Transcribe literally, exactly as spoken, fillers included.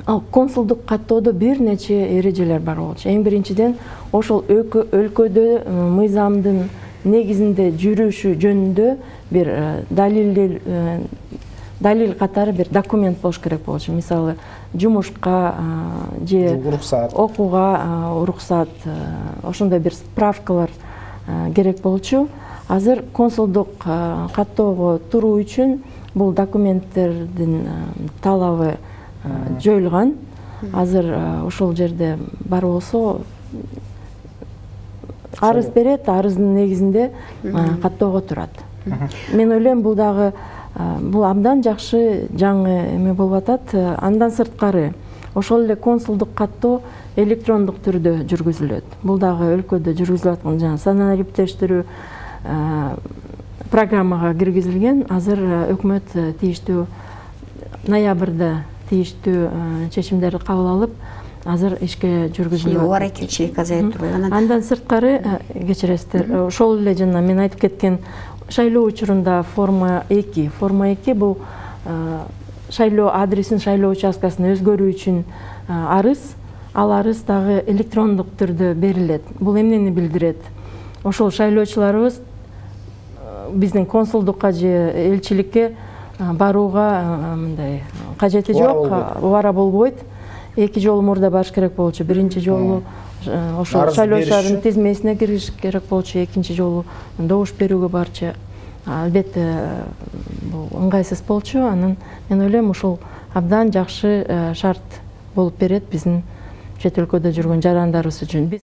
Ал консулдук каттоодо бир нече эрежелер бар болчу. Эң биринчиден ошол өлкөдө мыйзамдын негизинде жүрүшү жөнүндө бир далил далил катары бир документ болуш керек болчу. Мисалы, жумушка же окууга уруксат, ошондой бир справкалар керек болчу. Азыр консулдук каттоого туруу үчүн бул документтердин талабы жоюлган. Азыр ошол жерде бар болсо арыз берет, арыздын негизинде каттоого турат. Мен ойлойм, бул дагы бул абдан жакшы жаңы эме болуп атат. Андан сырткары ошол эле консулдук каттоо электрондук түрдө жүргүзүлөт. Бул дагы өлкөдө жүргүзүлүп аткан жана санариптештирүү программага киргизилген. Азыр өкмөт тийиштүү ноябрда тийиштүү чечимдерди кабыл алып, азыр ишке жүргүзүлүп атат. Аракетчилик азайып турбайбы? Андан сырткары, кечиресиздер, ошол эле жана мен айтып кеткен шайлоо учурунда форма эки. Форма эки бул шайлоо адресин, шайлоо участкасын өзгөрүү үчүн арыз. Ал арыз дагы электрондук түрдө берилет. Бул эмнени билдирет? Ошол шайлоочуларыбыз биздин консулдукка же элчиликке барууга мындай кажети жок, убара болбойт. Эки жолу мурда барыш керек болчу. Биринчи жолу ошол шайлоочулардын тизмесине кириш керек болчу, экинчи жолу добуш берүүгө барчу. Албетте бул ыңгайсыз болчу. Анан мен ойлойм, ушул абдан жакшы шарт болуп берет биздин чет өлкөдө жүргөн жарандарыбыз үчүн.